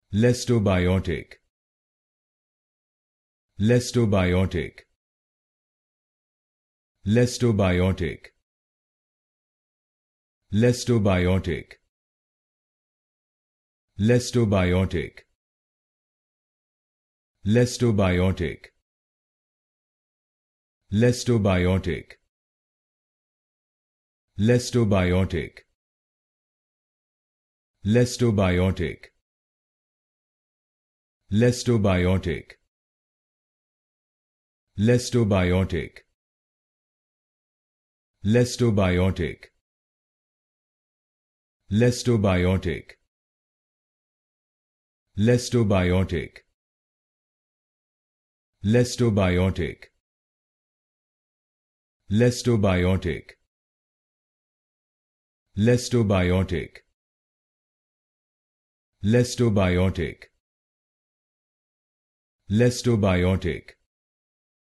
Lestobiotic. Lestobiotic. Lestobiotic. Lestobiotic. Lestobiotic. Lestobiotic. Lestobiotic. Lestobiotic. Lestobiotic. Lestobiotic. Lestobiotic. Lestobiotic. Lestobiotic. Lestobiotic. Lestobiotic. Lestobiotic. Lestobiotic. Lestobiotic. Lestobiotic.